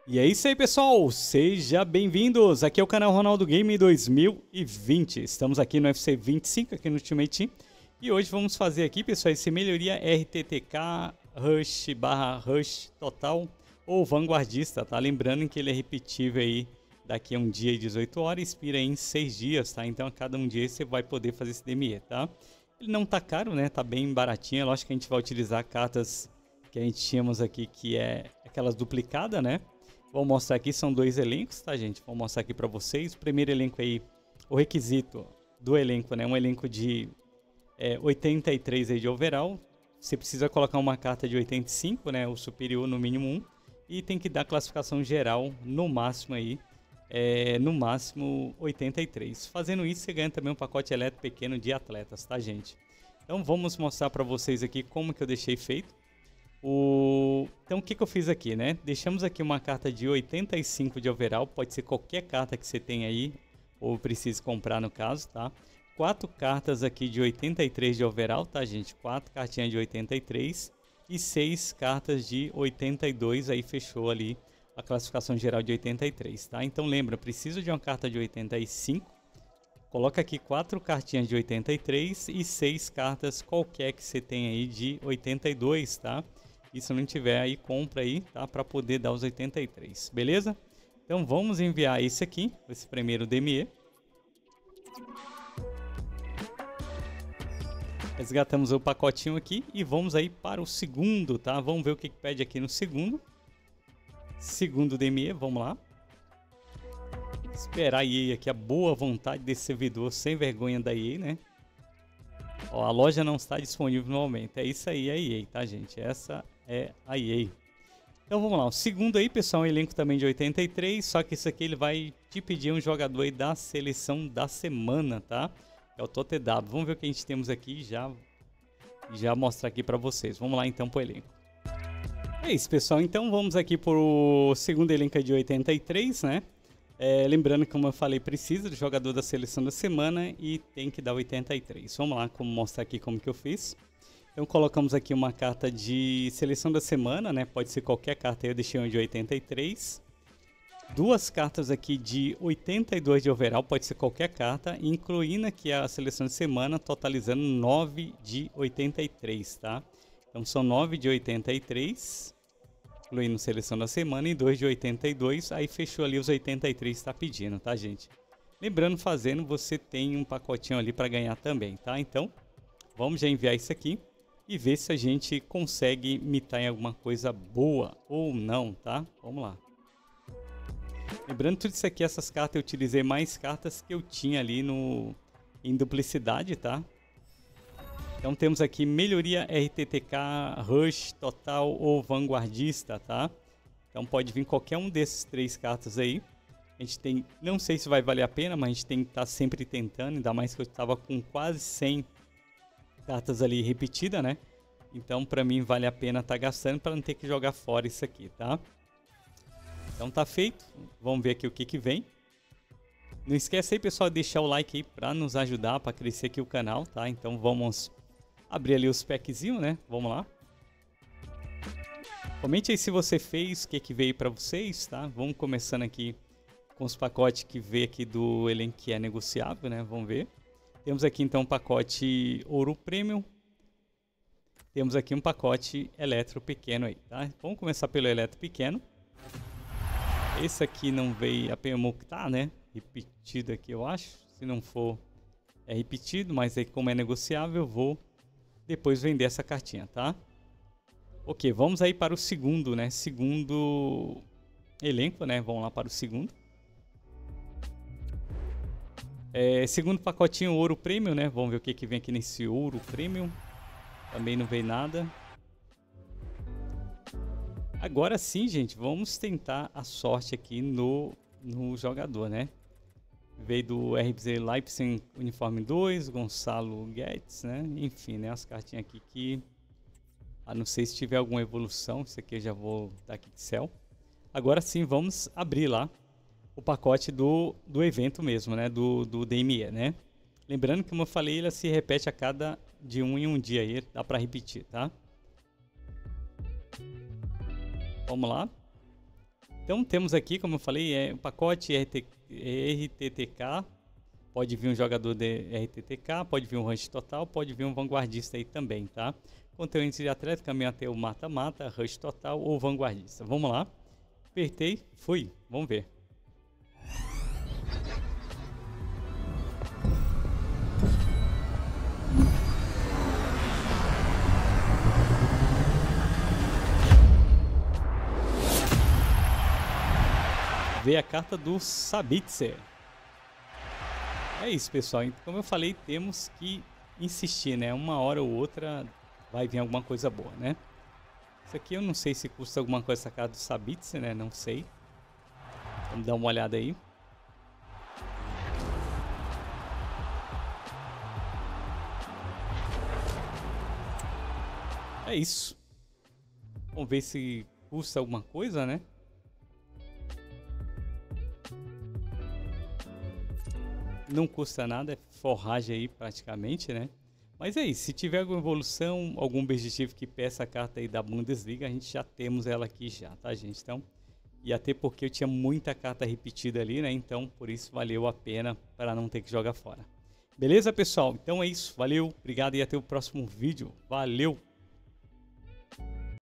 E é isso aí, pessoal, sejam bem-vindos, aqui é o canal Ronaldo Game 2020, estamos aqui no UFC 25, aqui no Ultimate Team, e hoje vamos fazer aqui, pessoal, esse melhoria RTTK Rush Total ou Vanguardista, tá? Lembrando que ele é repetível aí daqui a um dia e 18 horas, expira em 6 dias, tá? Então a cada um dia você vai poder fazer esse DME, tá? Ele não tá caro, né? Tá bem baratinho, lógico que a gente vai utilizar cartas que a gente tínhamos aqui, que é aquelas duplicadas, né? Vou mostrar aqui, são dois elencos, tá, gente? Vou mostrar aqui pra vocês. O primeiro elenco aí, o requisito do elenco, né? Um elenco de 83 aí de overall. Você precisa colocar uma carta de 85, né? O superior no mínimo 1. E tem que dar classificação geral no máximo aí. No máximo 83. Fazendo isso, você ganha também um pacote elétrico pequeno de atletas, tá, gente? Então vamos mostrar pra vocês aqui como que eu deixei feito. Então o que eu fiz aqui, né? Deixamos aqui uma carta de 85 de overall, pode ser qualquer carta que você tem aí, ou precise comprar no caso, tá? 4 cartas aqui de 83 de overall, tá, gente? 4 cartinhas de 83 e 6 cartas de 82, aí fechou ali a classificação geral de 83, tá? Então lembra, preciso de uma carta de 85, coloca aqui 4 cartinhas de 83 e 6 cartas qualquer que você tem aí de 82, tá? E se não tiver aí, compra aí, tá? Para poder dar os 83, beleza? Então vamos enviar esse aqui, esse primeiro DME. Resgatamos o pacotinho aqui e vamos aí para o segundo, tá? Vamos ver o que pede aqui no segundo. Segundo DME, vamos lá. Esperar a EA aqui, a boa vontade desse servidor sem vergonha da EA, né? Ó, a loja não está disponível no momento. É isso aí, a EA, tá, gente? Essa é a EA. Então vamos lá. O segundo aí, pessoal, é um elenco também de 83. Só que isso aqui ele vai te pedir um jogador aí da seleção da semana, tá? É o TOTW. Vamos ver o que a gente temos aqui e já mostrar aqui pra vocês. Vamos lá então pro elenco. É isso, pessoal. Então vamos aqui pro segundo elenco de 83, né? Lembrando que, como eu falei, precisa do jogador da seleção da semana e tem que dar 83. Vamos lá, como mostrar aqui como que eu fiz. Então colocamos aqui uma carta de seleção da semana, né? Pode ser qualquer carta, eu deixei uma de 83. Duas cartas aqui de 82 de overall, pode ser qualquer carta, incluindo aqui a seleção de semana, totalizando 9 de 83, tá? Então são 9 de 83. Incluindo seleção da semana e 2 de 82, aí fechou ali os 83 que está pedindo, tá, gente? Lembrando, fazendo, você tem um pacotinho ali para ganhar também, tá? Então, vamos já enviar isso aqui e ver se a gente consegue imitar em alguma coisa boa ou não, tá? Vamos lá. Lembrando, tudo isso aqui, essas cartas, eu utilizei mais cartas que eu tinha ali em duplicidade, tá? Então temos aqui melhoria RTTK, Rush, Total ou Vanguardista, tá? Então pode vir qualquer um desses 3 cartas aí. A gente tem, não sei se vai valer a pena, mas a gente tem que estar sempre tentando, ainda mais que eu estava com quase 100 cartas ali repetidas, né? Então para mim vale a pena estar gastando para não ter que jogar fora isso aqui, tá? Então tá feito, vamos ver aqui o que vem. Não esquece aí, pessoal, de deixar o like aí para nos ajudar, para crescer aqui o canal, tá? Então vamos abrir ali os packzinhos, né? Vamos lá. Comente aí se você fez, o que veio para vocês, tá? Vamos começando aqui com os pacotes que veio aqui do elenco que é negociável, né? Vamos ver. Temos aqui então um pacote Ouro Premium. Temos aqui um pacote Eletro pequeno aí, tá? Vamos começar pelo Eletro pequeno. Esse aqui não veio a tá, né? Repetido aqui, eu acho. Se não for, é repetido, mas aí como é negociável, eu vou depois vender essa cartinha, tá? Ok, vamos aí para o segundo, né? Segundo elenco, né? Vamos lá para o segundo. Segundo pacotinho Ouro Premium, né? Vamos ver o que vem aqui nesse Ouro Premium. Também não veio nada. Agora sim, gente, vamos tentar a sorte aqui no jogador, né? Veio do RBZ Leipzig Uniforme 2, Gonçalo Guedes, né? Enfim, né? As cartinhas aqui que... não sei se tiver alguma evolução. Isso aqui eu já vou dar aqui de céu. Agora sim, vamos abrir lá o pacote do evento mesmo, né? Do DME, né? Lembrando que, como eu falei, ele se repete a cada de um em um dia aí. Dá pra repetir, tá? Vamos lá. Então temos aqui, como eu falei, o pacote RTTK. Pode vir um jogador de RTTK, pode vir um Rush Total, pode vir um Vanguardista aí também, tá? Conteúdo de atleta, caminho até o mata-mata, Rush Total ou Vanguardista. Vamos lá. Apertei, fui. Vamos ver. Veio a carta do Sabitzer. É isso, pessoal. Então, como eu falei, temos que insistir, né? Uma hora ou outra vai vir alguma coisa boa, né? Isso aqui eu não sei se custa alguma coisa essa carta do Sabitzer, né? Não sei. Vamos dar uma olhada aí. É isso. Vamos ver se custa alguma coisa, né? Não custa nada, é forragem aí praticamente, né? Mas é isso, se tiver alguma evolução, algum objetivo que peça a carta aí da Bundesliga, a gente já temos ela aqui já, tá, gente? Então, e até porque eu tinha muita carta repetida ali, né? Então, por isso valeu a pena para não ter que jogar fora. Beleza, pessoal? Então é isso, valeu, obrigado e até o próximo vídeo. Valeu!